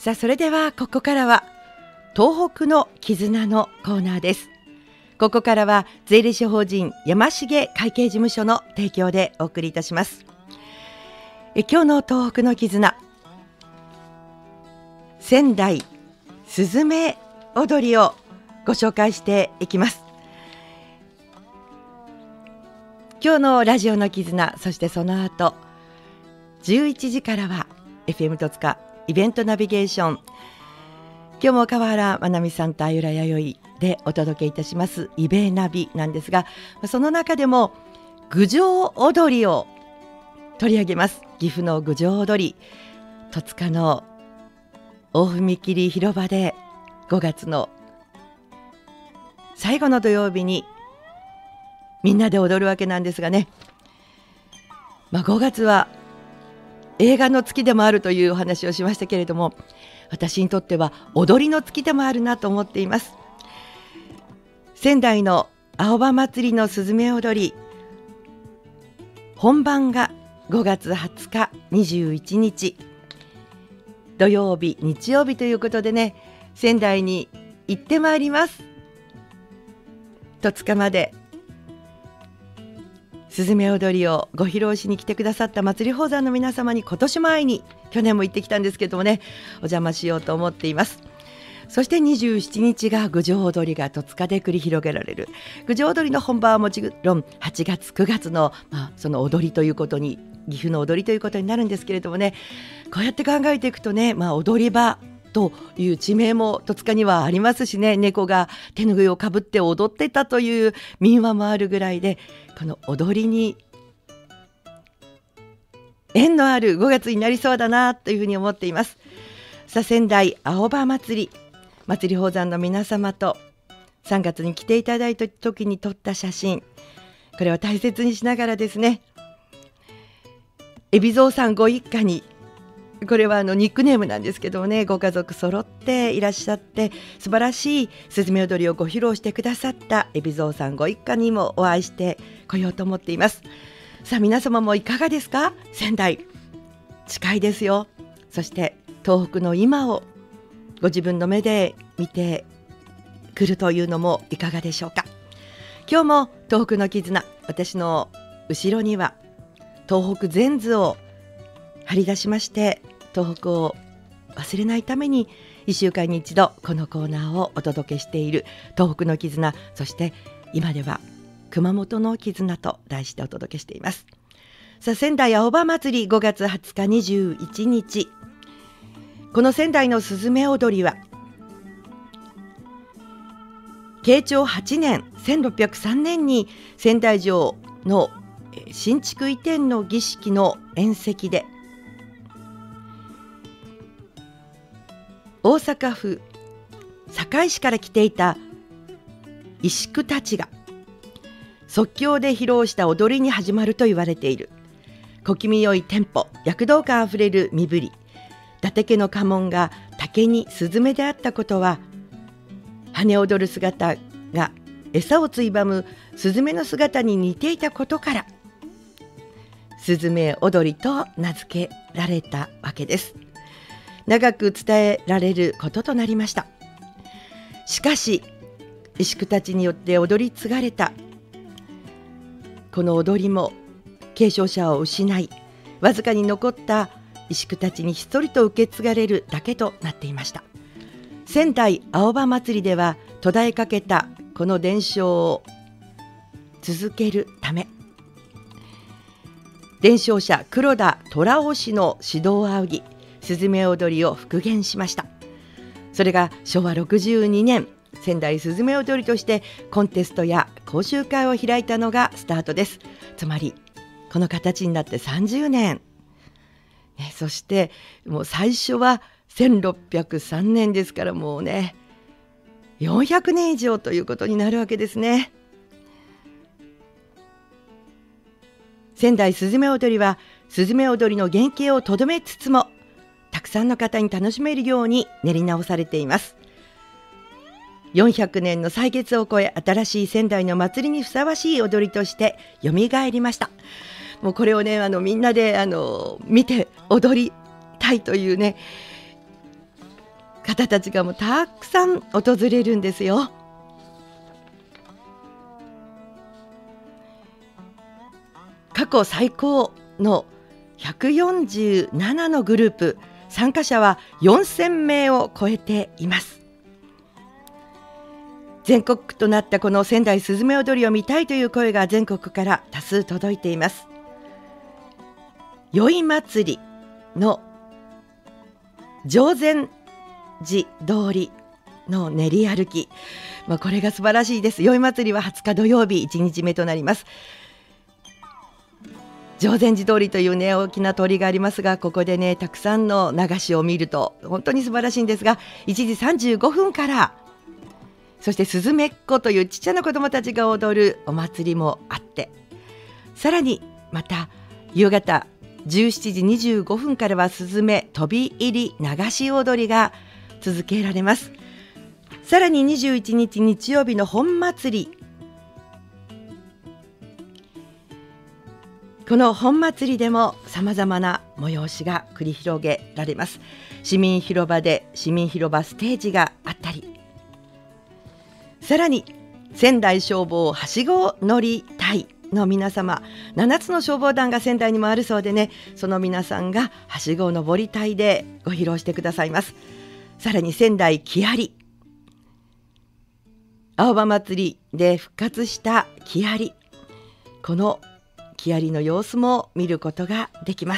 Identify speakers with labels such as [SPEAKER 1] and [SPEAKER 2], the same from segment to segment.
[SPEAKER 1] さあ、それではここからは東北の絆のコーナーです。ここからは税理士法人山重会計事務所の提供でお送りいたします。今日の東北の絆、仙台すずめ踊りをご紹介していきます。今日のラジオの絆、そしてその後11時からは FM 戸塚イベントナビゲーション、今日も川原まなみさんとあゆらやよいでお届けいたしますイベナビなんですが、その中でも郡上踊りを取り上げます。岐阜の郡上踊り、戸塚の大踏切広場で5月の最後の土曜日にみんなで踊るわけなんですがね、5月は映画の月でもあるというお話をしましたけれども、私にとっては踊りの月でもあるなと思っています。仙台の青葉祭りのすずめ踊り、本番が5月20日21日土曜日日曜日ということでね、仙台に行ってまいります。戸塚まですずめ踊りをご披露しに来てくださった祭り宝山の皆様に今年も会いに、去年も行ってきたんですけどもね、お邪魔しようと思っています。そして27日が郡上踊りが戸塚で繰り広げられる。郡上踊りの本場はもちろん8月9月の、その踊りということに、岐阜の踊りということになるんですけれどもね、こうやって考えていくとね、踊り場という地名も戸塚にはありますしね、猫が手ぬぐいをかぶって踊ってたという民話もあるぐらいで、この踊りに縁のある5月になりそうだなというふうに思っています。さあ、仙台青葉祭り、祭り宝山の皆様と3月に来ていただいた時に撮った写真、これを大切にしながらですね、海老蔵さんご一家に、これはニックネームなんですけどもね、ご家族揃っていらっしゃって、素晴らしいすずめ踊りをご披露してくださった海老蔵さんご一家にもお会いしてこようと思っています。さあ、皆様もいかがですか？仙台近いですよ。そして東北の今をご自分の目で見てくるというのもいかがでしょうか。今日も東北の絆、私の後ろには東北全図を張り出しまして、東北を忘れないために1週間に一度このコーナーをお届けしている東北の絆、そして今では熊本の絆と題してお届けしています。さあ、仙台青葉祭り5月20日21日、この仙台のすずめ踊りは慶長8年1603年に仙台城の新築移転の儀式の宴席で、大阪府堺市から来ていた石工たちが即興で披露した踊りに始まると言われている。小気味よいテンポ、躍動感あふれる身振り、伊達家の家紋が竹にスズメであったことは、羽踊る姿が餌をついばむスズメの姿に似ていたことから、すずめ踊りと名付けられたわけです。長く伝えられることとなりました。しかし石工たちによって踊り継がれたこの踊りも継承者を失い、わずかに残った石工たちに一人と受け継がれるだけとなっていました。仙台青葉祭りでは途絶えかけたこの伝承を続けるため、伝承者黒田虎雄氏の指導を仰ぎ、すずめ踊りを復元しました。それが昭和62年、仙台すずめ踊りとしてコンテストや講習会を開いたのがスタートです。つまりこの形になって30年、そしてもう最初は1603年ですから、もうね400年以上ということになるわけですね。仙台すずめ踊りはすずめ踊りの原型をとどめつつも、たくさんの方に楽しめるように練り直されています。400年の歳月を超え、新しい仙台の祭りにふさわしい踊りとしてよみがえりました。もうこれをね、みんなで見て踊りたいというね、 方たちがもうたくさん訪れるんですよ。過去最高の147のグループ、参加者は4000名を超えています。全国区となったこの仙台すずめ踊りを見たいという声が全国から多数届いています。宵祭りの定禅寺通りの練り歩き、これが素晴らしいです。宵祭りは20日土曜日1日目となります。定禅寺通りというね、大きな通りがありますが、ここでね、たくさんの流しを見ると本当に素晴らしいんですが、1時35分から、そしてすずめっこというちっちゃな子どもたちが踊るお祭りもあって、さらにまた夕方17時25分からはすずめ飛び入り流し踊りが続けられます。さらに21日日曜日の本祭り、この本祭りでもさまざまな催しが繰り広げられます。市民広場で市民広場ステージがあったり、さらに仙台消防はしご乗り隊の皆様、7つの消防団が仙台にもあるそうでね、その皆さんがはしご登り隊でご披露してくださいます。さらに仙台木遣、青葉祭りで復活した木遣、この木遣の様子も見ることができます。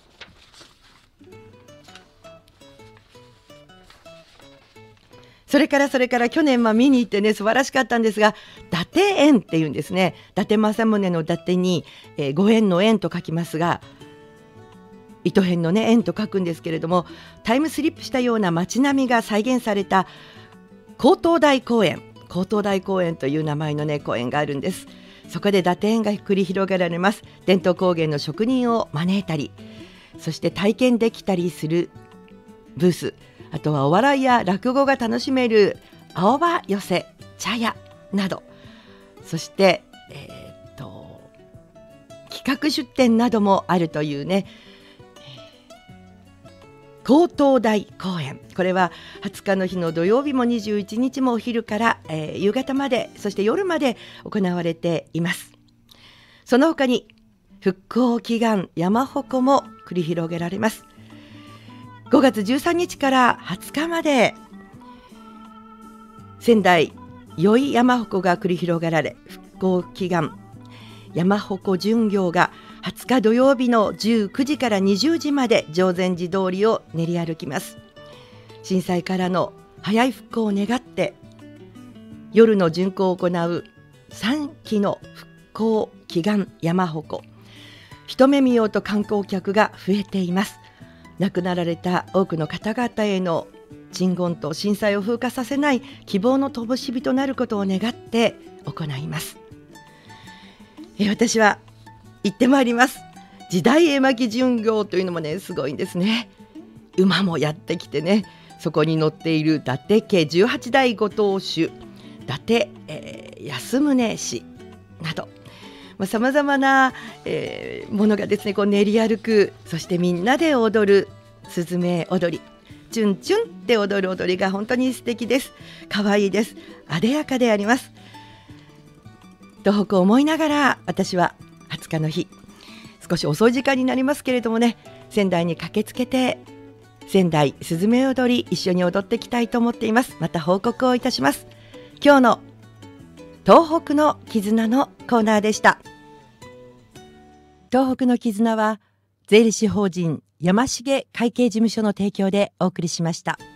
[SPEAKER 1] それから去年見に行ってね、素晴らしかったんですが、伊達園っていうんですね。伊達政宗の伊達に、ご縁の縁と書きますが、糸辺のね縁と書くんですけれども、タイムスリップしたような街並みが再現された高等台公園という名前のね公園があるんです。そこで伊達園が繰り広げられます。伝統工芸の職人を招いたり、そして体験できたりするブース、あとはお笑いや落語が楽しめる青葉寄せ茶屋など、そして、企画出展などもあるというね、高等台公園、これは20日の日の土曜日も21日もお昼から、夕方まで、そして夜まで行われています。その他に復興祈願山鉾も繰り広げられます。5月13日から20日まで仙台宵山鉾が繰り広げられ、復興祈願山鉾巡行が20日土曜日の19時から20時まで定禅寺通りを練り歩きます。震災からの早い復興を願って夜の巡行を行う3基の復興祈願山鉾、一目見ようと観光客が増えています。亡くなられた多くの方々への鎮魂と震災を風化させない希望の灯火となることを願って行います。私は行ってまいります。時代絵巻巡行というのもねすごいんですね。馬もやってきてね、そこに乗っている伊達家18代ご当主伊達、安宗氏など、さまざまな、ものがですねこう練り歩く、そしてみんなで踊るすずめ踊り、チュンチュンって踊る踊りが本当に素敵です。可愛いです。あでやかであります。東北を思いながら、私は20日の日、少し遅い時間になりますけれどもね、仙台に駆けつけて仙台すずめ踊り一緒に踊っていきたいと思っています。また報告をいたします。今日の東北の絆のコーナーでした。東北の絆は税理士法人山重会計事務所の提供でお送りしました。